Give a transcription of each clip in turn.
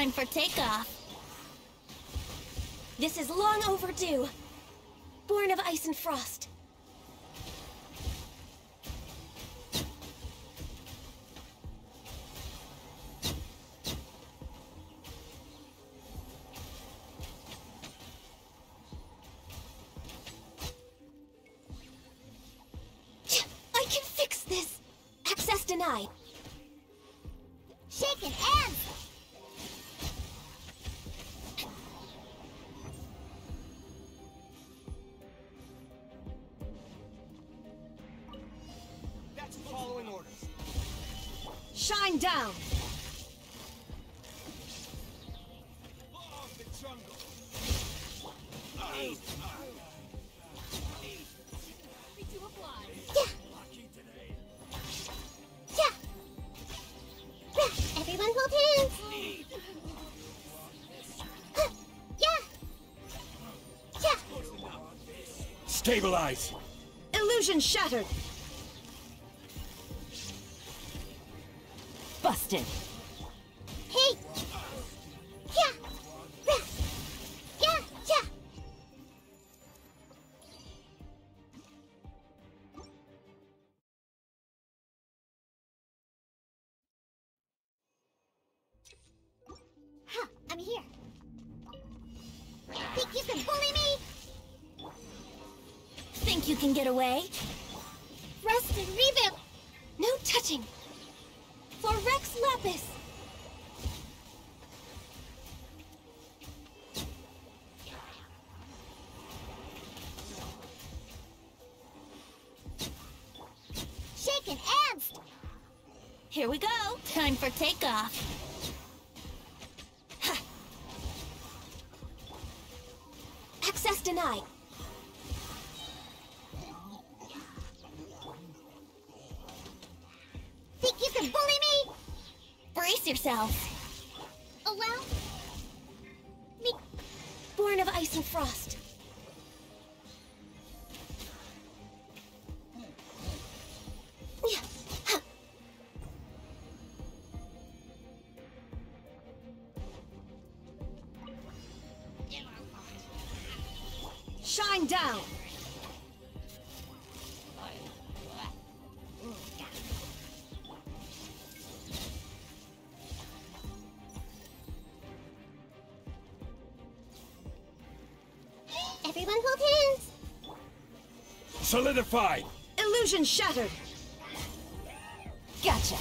Time for takeoff. This is long overdue. Born of ice and frost. I can fix this. Access denied. Shaken hands! That's following orders. Shine down! Off the jungle. Everyone hold hands! Stabilize. Illusion shattered! Busted! Hey! I'm here. Think you can bully me? Think you can get away? Rest and rebuild! No touching. For Rex Lapis. Shaken hands! Here we go. Time for takeoff. Ha. Access denied. Think you can bully me? Brace yourself. Allow me. Born of ice and frost. Yeah. Ha. Shine down! Everyone hold hands! Solidified. Illusion shattered! Gotcha!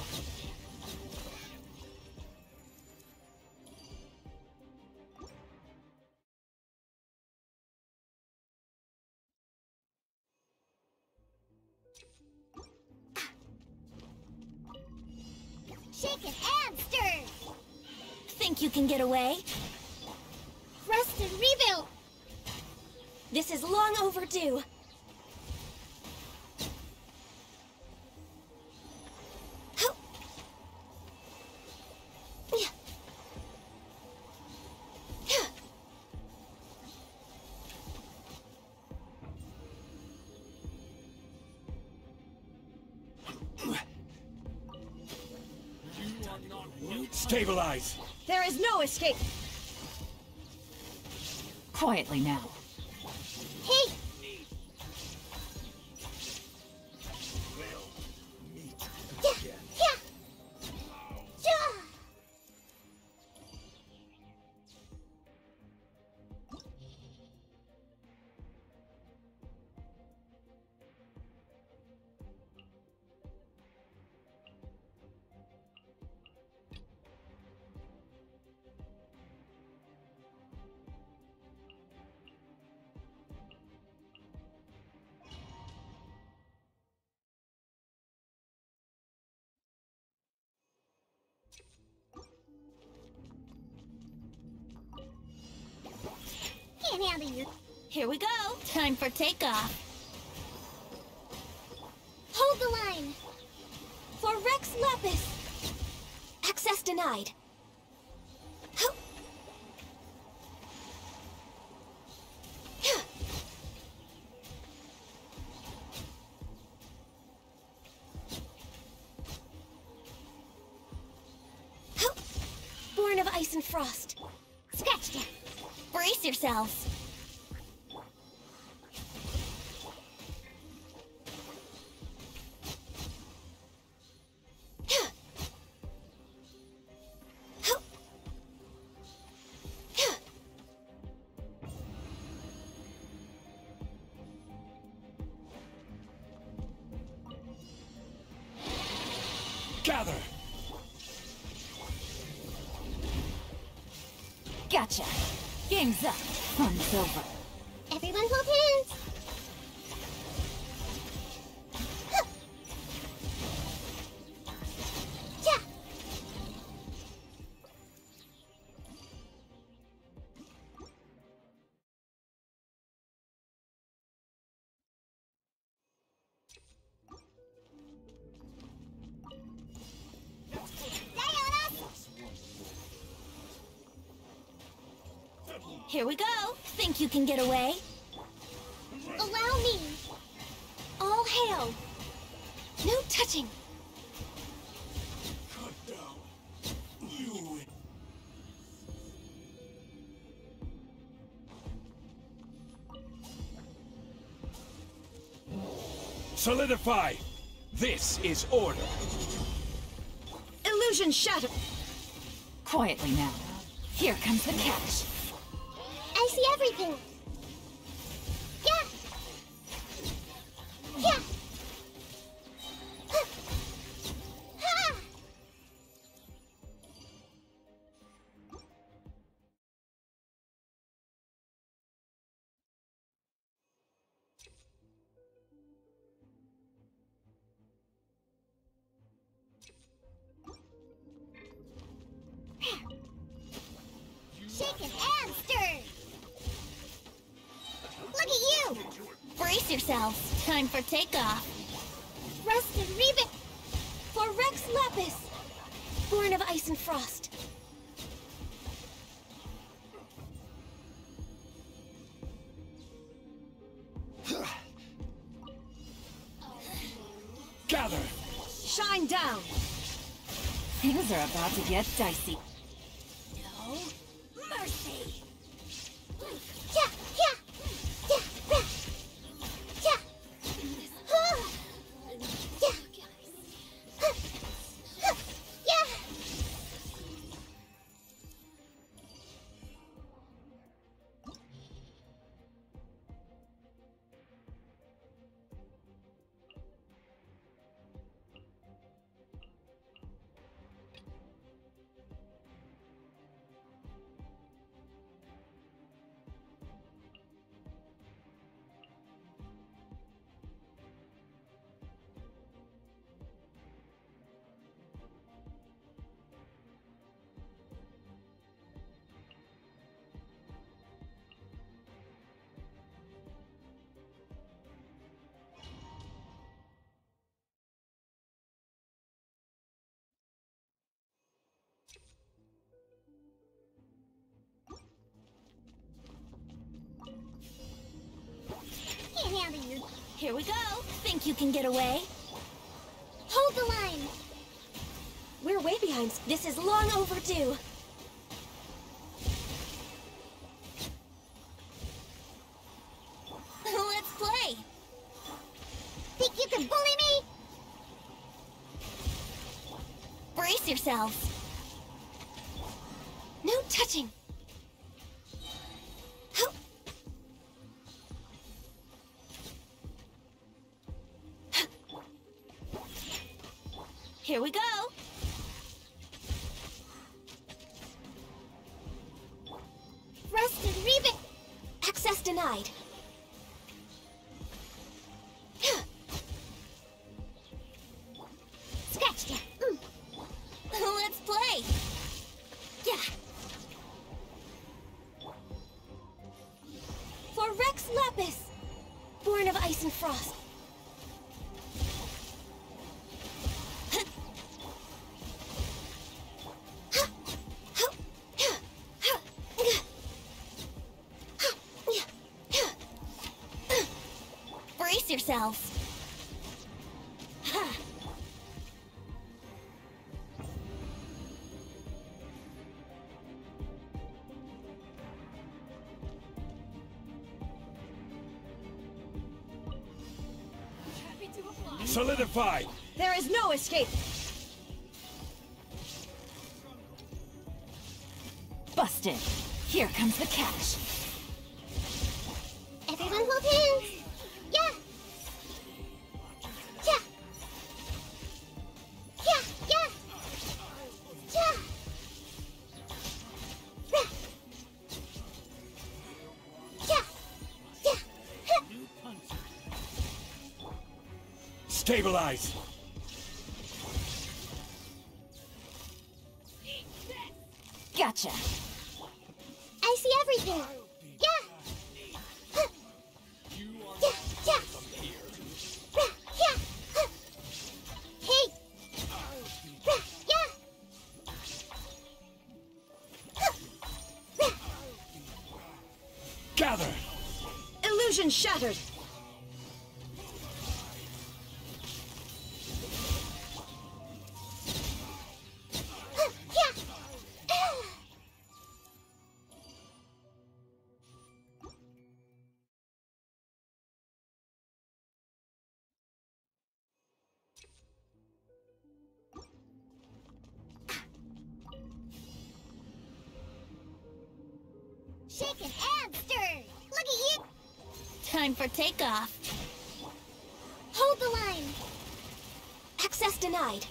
Shaken and stirred! Think you can get away? Rest and rebuild! This is long overdue. Ho. Yeah. Yeah. Stabilize. There is no escape! Quietly now. Hey! Yeah. Can't handle you. Here we go. Time for takeoff. Hold the line. For Rex Lapis. Access denied. Ho. Yeah. Ho. Born of ice and frost. Scratch that. Brace yourselves. Gather! Gotcha. Game's up. Fun's over. Everyone hold hands. Huh. Yeah. Here we go. Think you can get away? Allow me. All hail. No touching. Cut down. You. Solidify! This is order! Illusion shattered. Quietly now. Here comes the catch. I see everything. Yeah. Yeah. Huh. Ha. Shaken and stirred. Look at you. Brace yourselves. Time for takeoff. Rusted Reebok. For Rex Lapis, born of ice and frost. Gather! Shine down. Things are about to get dicey. No mercy. Yeah, yeah, yeah, yeah, yeah. Huh. Yeah. Huh. Huh. Yeah. Can't handle you. Here we go. Think you can get away? Hold the line. We're way behind. This is long overdue. Let's play. Think you can bully me? Brace yourselves. No touching. Huh. Here we go. Rusted Reebok. Access denied. Scratch that. Let's play. Yeah. For Rex Lapis, born of ice and frost. Brace yourselves. Solidify! There is no escape. Busted. Here comes the catch. Everyone hold hands. Yeah. Yeah. Yeah. Yeah. Yeah. Yeah. Yeah. Yeah. Stabilize! Gotcha. I see everything. Yeah. Huh. Yeah. Yeah. Yeah. Yeah. Huh. Hey. Yeah. Yeah. Huh. Yeah. Gather! Illusion shattered. Huh. Yeah. Ah. Shaken and stirred. Look at you. Time for takeoff. Hold the line. Access denied.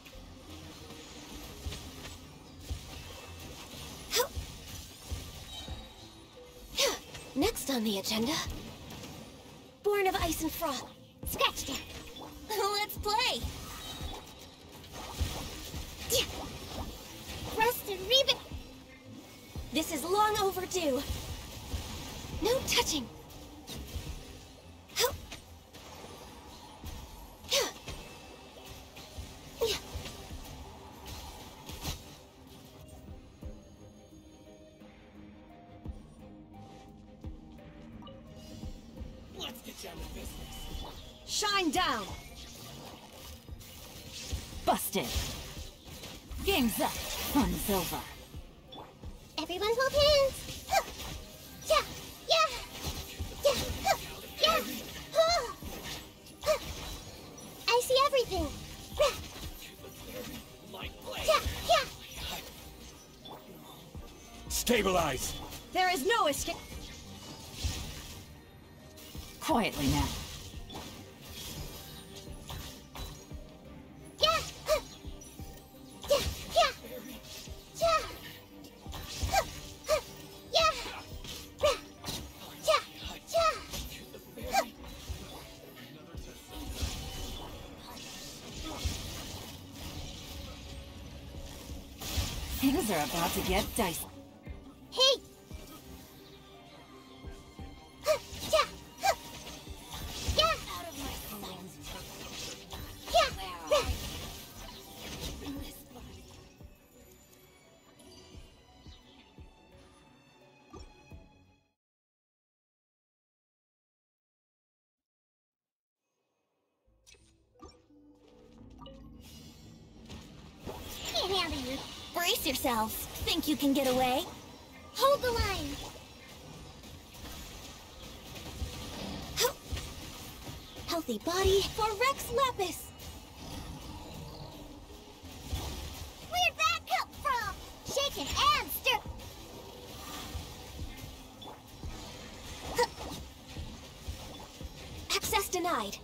Next on the agenda, Born of Ice and Frost. Scratched it. Let's play. Rust and Reba. This is long overdue. No touching. Let's get down to business. Shine down. Busted. Game's up. Fun's over. Everyone hold hands. Huh. Yeah. Yeah. Yeah. Huh. Yeah. Huh. Huh. I see everything. Yeah. Yeah. Yeah. Stabilize! There is no escape. Quietly now. Yeah. Huh. Yeah. Yeah. Yeah. Huh. Huh. Yeah. Yeah. Yeah. Yeah. Huh. Things are about to get dicey. Hey. Huh. Yeah. Huh. Yeah. Yeah. Yeah. Can't handle you. Brace yourselves. Think you can get away? Hold the line. Healthy body for Rex Lapis. Where'd that come from? Shaken and stir. Access denied.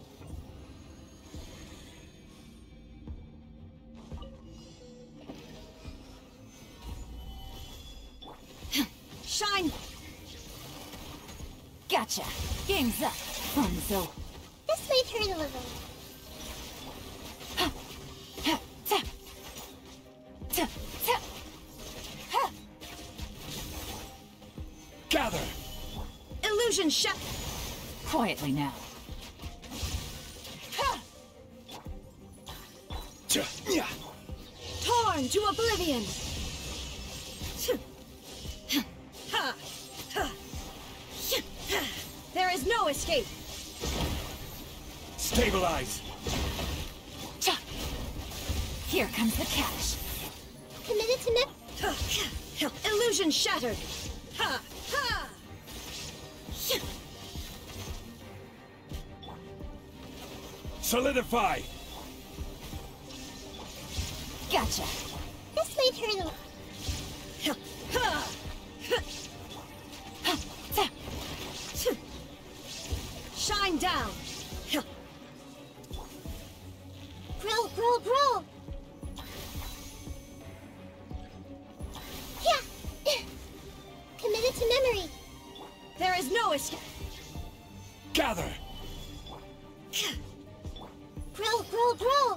Shine. Gotcha. Game's up. Fun's over. This may hurt a little. Gather! Illusion shut. Quietly now. Torn to oblivion. There is no escape. Stabilize! Here comes the catch. Committed to nip. Illusion shattered. Ha! Ha! Solidify! Gotcha. This may turn the... Shine down. Grow! Yeah! Committed to memory. There is no escape. Gather! Grow!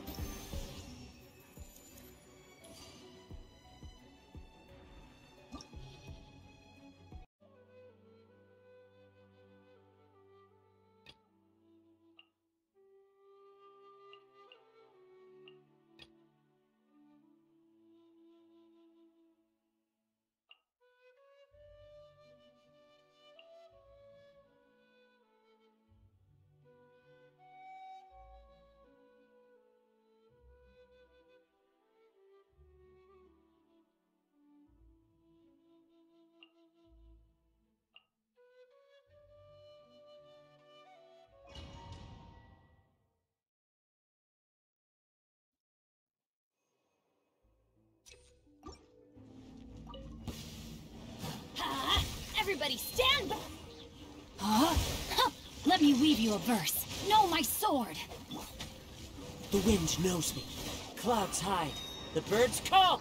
Everybody stand back! Huh? Let me weave you a verse. Know my sword. The wind knows me. Clouds hide. The birds call.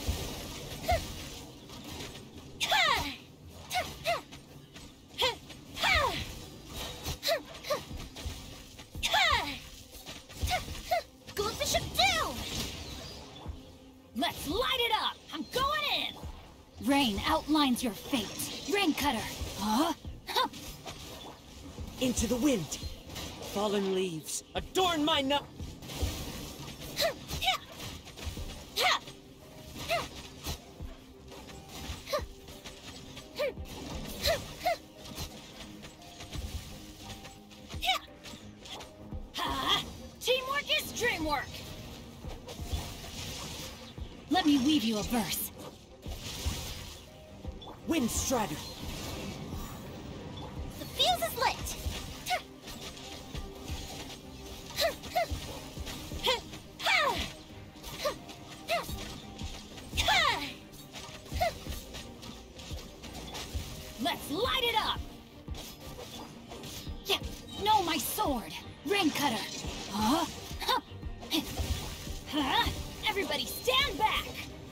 Goldfish of doom! Let's light it up! I'm going in! Rain outlines your fate. Rain cutter. Huh? Into the wind. Fallen leaves adorn my nut. Teamwork is dreamwork! Let me weave you a verse. Wind strider. The fuse is lit! Let's light it up! Yeah, know my sword. Rain cutter. Huh? Huh? Everybody stand back!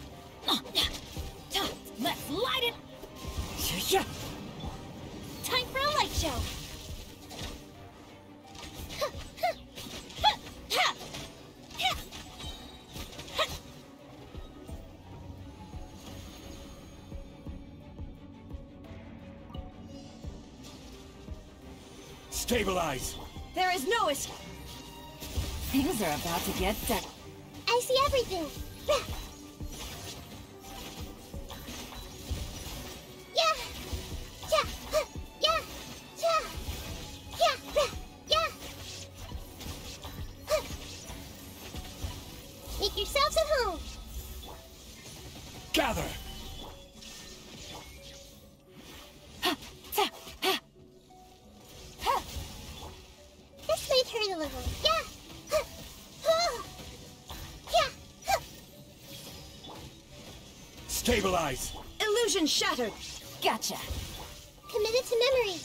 Let's light it! Time for a light show! Stabilize! There is no escape. Things are about to get dark. I see everything! Make yourselves at home! Gather! This may turn a little. Stabilize! Illusion shattered. Gotcha. Committed to memory.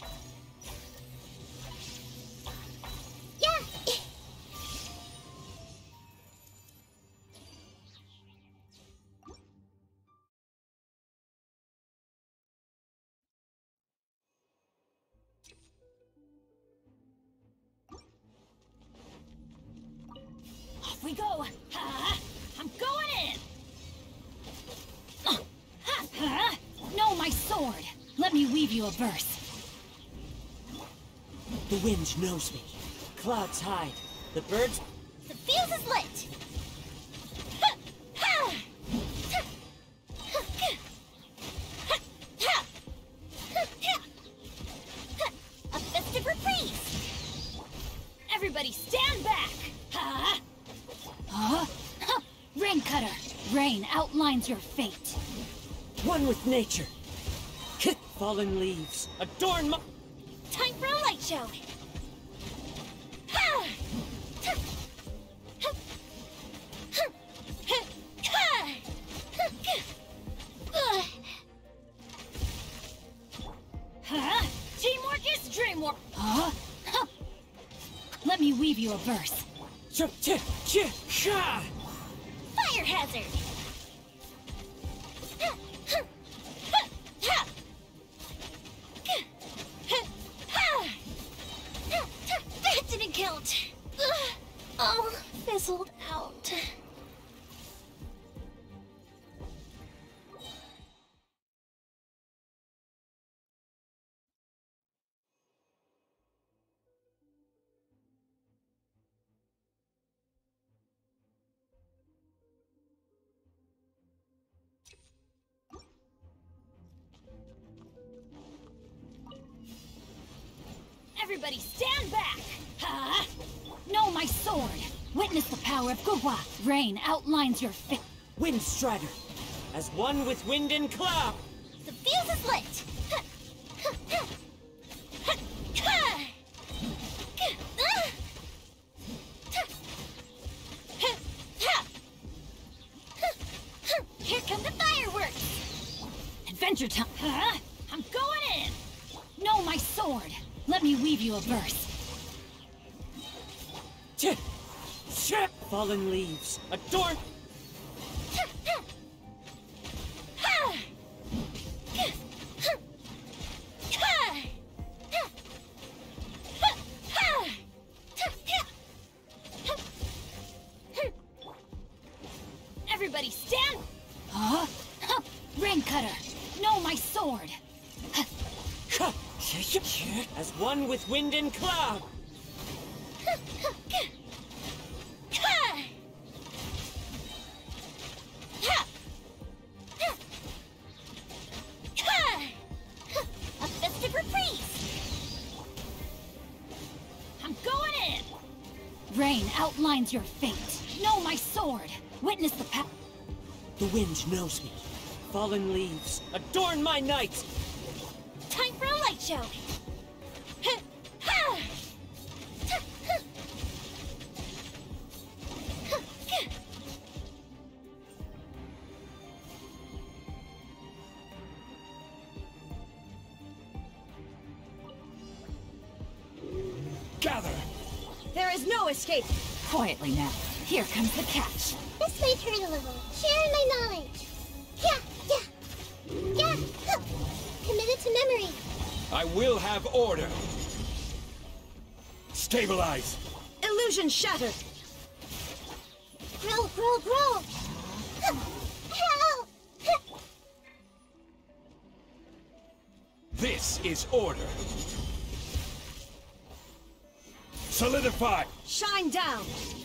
Off we go. I'm going in. Know my sword. Let me weave you a verse. The wind knows me. Clouds hide. The birds... The fuse is lit! A festive reprise! Everybody stand back! Rain cutter. Rain outlines your fate. One with nature. Fallen leaves adorn my... Time for a light show! you a verse. Fire hazard! That didn't count. Oh, fizzled out. Everybody stand back! Huh? Know my sword! Witness the power of Gugwa! Rain outlines your fate. Wind Strider, as one with wind and cloud. The fuse is lit! Here come the fireworks! Adventure time! Huh? I'm going in! Know my sword! Let me weave you a verse. Fallen leaves, adorn. Everybody stand! Huh? Rain Cutter! Know my sword! As one with wind and cloud. A festive reprise! I'm going in! Rain outlines your fate. Know my sword! Witness the power. The wind knows me. Fallen leaves, adorn my night. Time for a light show! Gather! There is no escape! Quietly now. Here comes the catch. This may turn a little. Share my knowledge. Yeah. Committed to memory. I will have order! Stabilize! Illusion shattered! Grow. Help! This is order! Solidify! Shine down!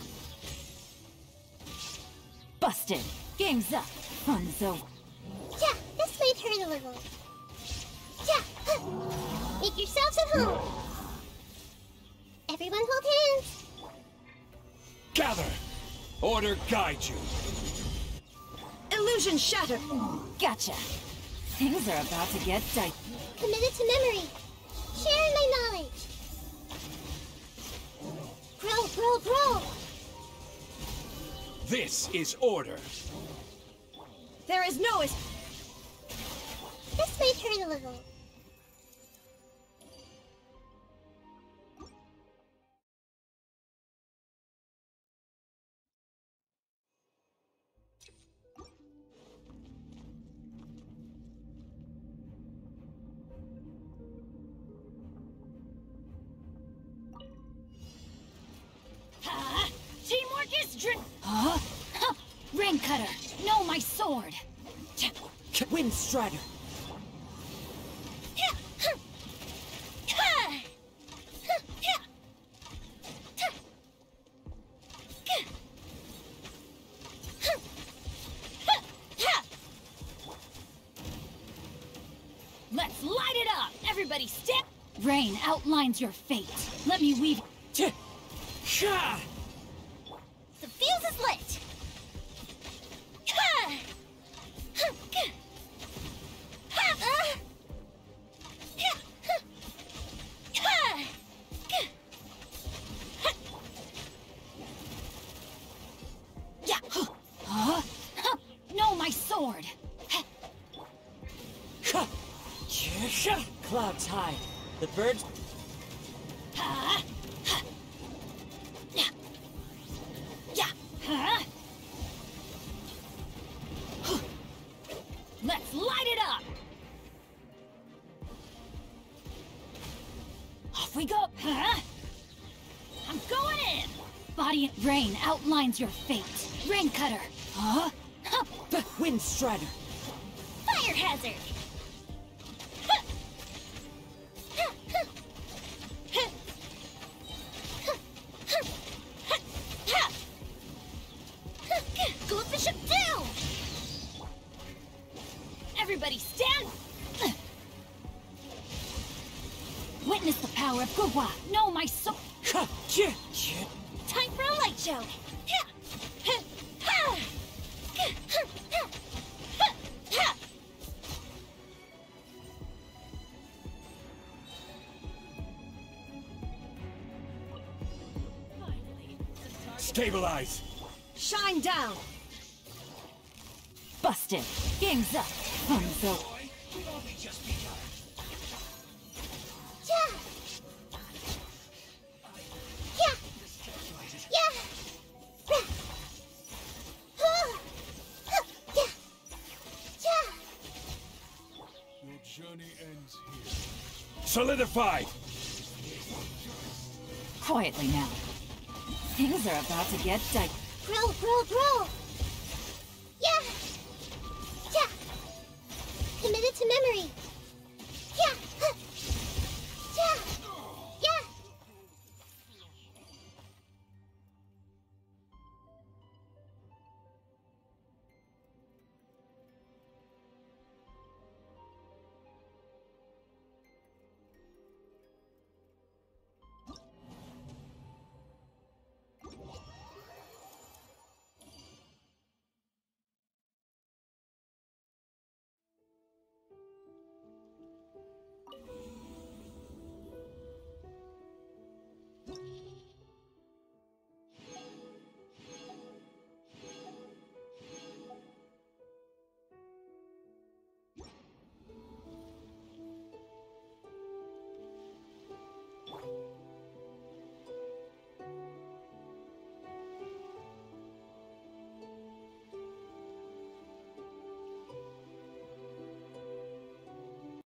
Busted. Game's up. Fun's over. Yeah, this may turn a little. Yeah. Make yourselves at home. Everyone hold hands. Gather! Order guide you! Illusion shattered! Gotcha. Things are about to get tight. Committed to memory. Sharing my knowledge. Grow. This is order! There is no escape! This may turn a little. Huh? Teamwork is Huh? Rain Cutter! Know my sword! Wind Strider. Let's light it up! Everybody step! Rain outlines your fate. Let me weave... The fuse is lit. Yeah. Huh? Know my sword! Clouds hide. The birds. Huh? Rain outlines your fate. Rain Cutter. Huh? Wind Strider. Fire hazard! Goldbishop down! Everybody stand! Witness the power of Gugwa. Know my soul. Ha! Time for a light show! Stabilize! Shine down! Busted. Game's up. Fun's over. Yeah! Yeah! Yeah! Yeah! Yeah! Your journey ends here. Solidified! Quietly now. Things are about to get dicey. Grow, grow, grow! Yeah! Yeah! Committed to memory!